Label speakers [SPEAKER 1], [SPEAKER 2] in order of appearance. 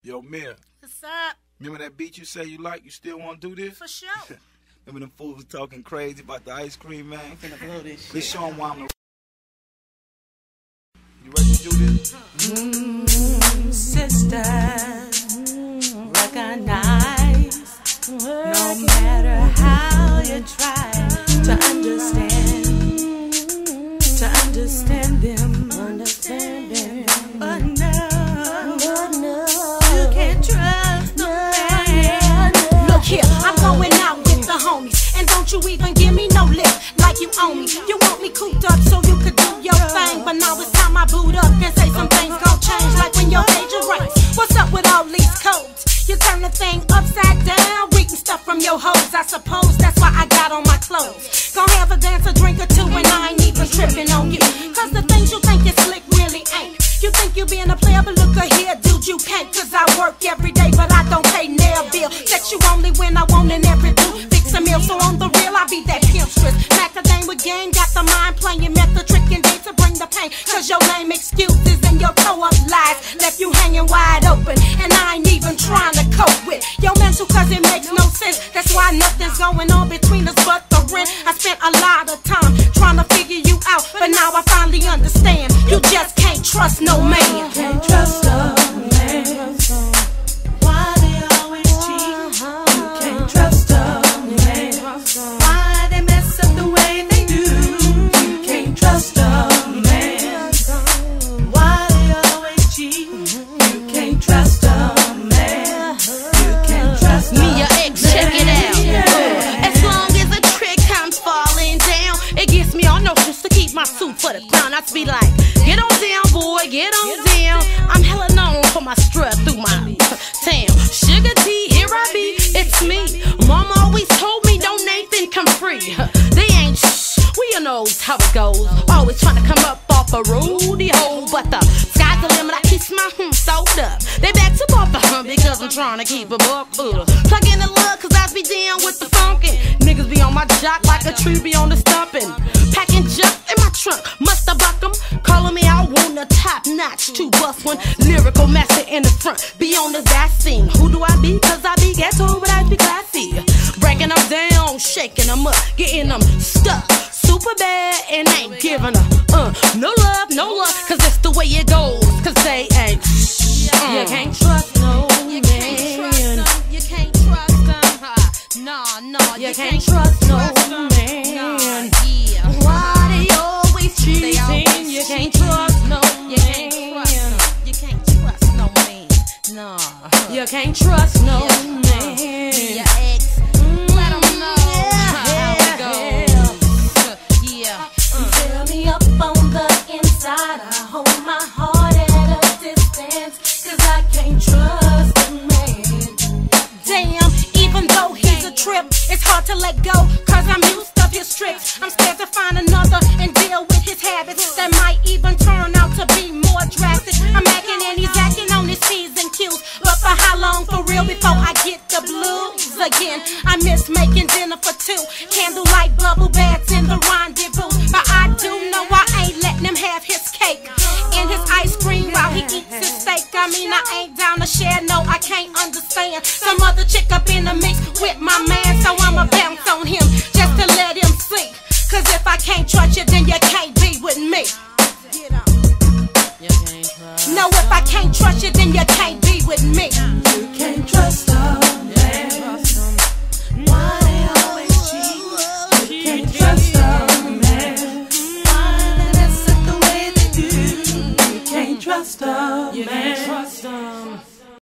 [SPEAKER 1] Yo, Mia.
[SPEAKER 2] What's up?
[SPEAKER 1] Remember that beat you say you like? You still want to do this?
[SPEAKER 2] For sure.
[SPEAKER 1] Remember them fools talking crazy about the ice cream, man?
[SPEAKER 3] I'm finna blow this shit.
[SPEAKER 1] Let's show them why I'm the... You ready to do this?
[SPEAKER 3] Sister, recognize, no matter how you try to understand them, but no, you can't trust no man.
[SPEAKER 2] Look here, I'm going out with the homies, and don't you even give me no lip like you own me. You want me cooped up so you could do your thing, but now it's time I boot up and say some things gon' change, like when your age arrives. What's up with all these codes? You turn the thing upside down, reading stuff from your hoes. I suppose that's why I got on my clothes. Gon' have a dance, a drink or two, and I ain't even tripping on you, cause the things you think is slick really ain't. You think you being a player, but look here, dude, you can't. Cause I work every day, but I don't pay nail bill. Sex you only when I want in every blue. Fix a meal, so on the real, I be that pimpstress. Smack the thing with game, got the mind playing method, trick and date to bring the pain. Cause your lame excuses and your toe-up lies left you hanging wide open, and I ain't even trying to cope with your mental, cause it makes no sense. That's why nothing's going on between us but the rent. I spent a lot of time trying to figure you out, but now I finally understand. You just can't trust no man.
[SPEAKER 3] Can't trust a man. Why they always cheat? You can't trust a man. Why they mess up the way they do? You can't trust a man. Why they always cheat? You can't trust a man. You can't trust
[SPEAKER 4] me, your ex, check it out. As long as a trick comes falling down, it gets me all notions to keep my suit for the crown. I be like, get on down, boy, get on down. I'm hella known for my strut through my town. Sugar tea, here I be, it's me. Mama always told me, don't Nathan come free. They ain't shh, we knows how it goes. Always trying to come up off a roadie hole, but the sky's the limit. I keep my soaked up. They back to off the because I'm trying to keep a buck. Plug in the love, cause I be down with the funkin'. Niggas be on my jock like a tree be on the stumpin'. Packing junk in my trunk, must I buck 'em? Calling me out, want a top notch to bust one. Lyrical master in the front, be on the that scene. Who do I be? Cause I be ghetto, but I be classy. Breaking them down, shaking them up, getting them stuck. Super bad and ain't giving up. No love, cause that's the way it goes. Cause they ain't.
[SPEAKER 3] You can't trust no man.
[SPEAKER 4] You can't trust them. No,
[SPEAKER 3] you can't trust no man.
[SPEAKER 4] Yeah.
[SPEAKER 3] Why they always cheating? You can't trust no man.
[SPEAKER 4] You can't trust no man. No.
[SPEAKER 3] You can't trust no man.
[SPEAKER 4] Your ex, let them know how it goes. Yeah.
[SPEAKER 2] Fill me up on the inside. I hold my heart at a distance, cause I can't trust a man. Damn, even though he's a trip, it's hard to let go, cause I'm used to his tricks. I'm scared to find another and deal with his habits that might even turn out to be more drastic. I'm acting and he's acting on his P's and Q's, but for how long for real before I get the blues again? I miss making dinner for two, candlelight bubble baths in the rendezvous, but I do know I ain't letting him have his cake and his ice cream while he eats his steak. I mean, I ain't down to share, no, I can't understand some other chick up in the mix with my man, so I'ma bounce on him just to let him sink. Cause if I can't trust you, then you can't be with me.
[SPEAKER 3] You can't trust.
[SPEAKER 2] No, if I can't trust you, then you can't be with me.
[SPEAKER 3] You can't trust a man. Why they always cheat? You can't trust a man. Why they mess up the way they do? You can't trust a man.